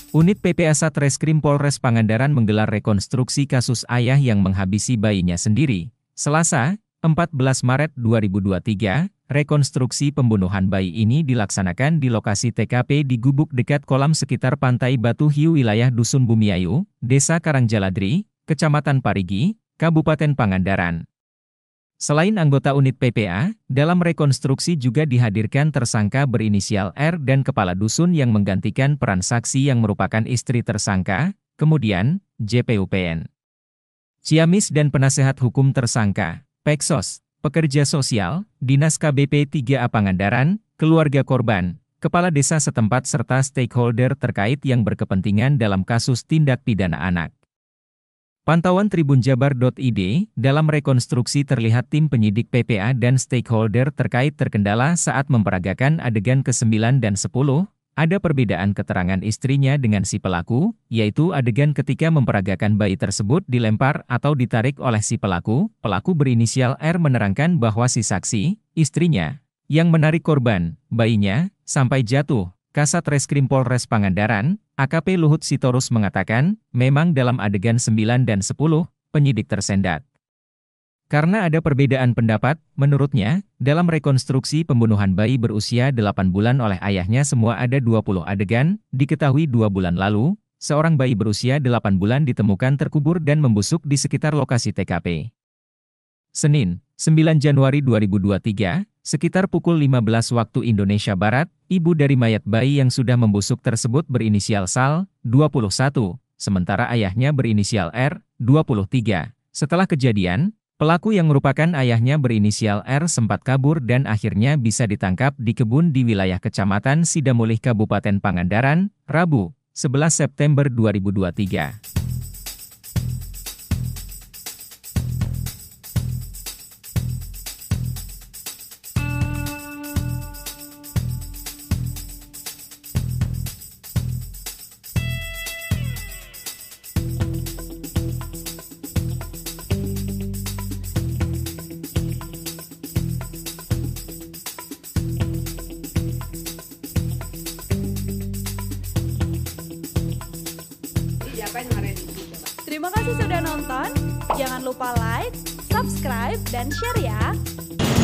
Unit PPA Satreskrim Polres Pangandaran menggelar rekonstruksi kasus ayah yang menghabisi bayinya sendiri. Selasa, 14 Maret 2023, rekonstruksi pembunuhan bayi ini dilaksanakan di lokasi TKP di Gubuk dekat kolam sekitar Pantai Batu Hiu wilayah Dusun Bumiayu, Desa Karangjaladri, Kecamatan Parigi, Kabupaten Pangandaran. Selain anggota unit PPA, dalam rekonstruksi juga dihadirkan tersangka berinisial R dan kepala dusun yang menggantikan peran saksi yang merupakan istri tersangka, kemudian, JPUPN. Ciamis dan penasehat hukum tersangka, Peksos, pekerja sosial, Dinas KBP 3A Pangandaran, keluarga korban, kepala desa setempat serta stakeholder terkait yang berkepentingan dalam kasus tindak pidana anak. Pantauan tribunjabar.id, dalam rekonstruksi terlihat tim penyidik PPA dan stakeholder terkait terkendala saat memperagakan adegan ke-9 dan 10, ada perbedaan keterangan istrinya dengan si pelaku, yaitu adegan ketika memperagakan bayi tersebut dilempar atau ditarik oleh si pelaku berinisial R menerangkan bahwa si saksi, istrinya, yang menarik korban, bayinya, sampai jatuh. Kasat Reskrim Polres Pangandaran, AKP Luhut Sitorus mengatakan, memang dalam adegan 9 dan 10, penyidik tersendat. Karena ada perbedaan pendapat, menurutnya, dalam rekonstruksi pembunuhan bayi berusia 8 bulan oleh ayahnya semua ada 20 adegan, diketahui 2 bulan lalu, seorang bayi berusia 8 bulan ditemukan terkubur dan membusuk di sekitar lokasi TKP. Senin, 9 Januari 2023, sekitar pukul 15 waktu Indonesia Barat, ibu dari mayat bayi yang sudah membusuk tersebut berinisial Sal, 21, sementara ayahnya berinisial R, 23. Setelah kejadian, pelaku yang merupakan ayahnya berinisial R sempat kabur dan akhirnya bisa ditangkap di kebun di wilayah Kecamatan Sidamulih Kabupaten Pangandaran, Rabu, 11 September 2023. Terima kasih sudah nonton, jangan lupa like, subscribe, dan share ya!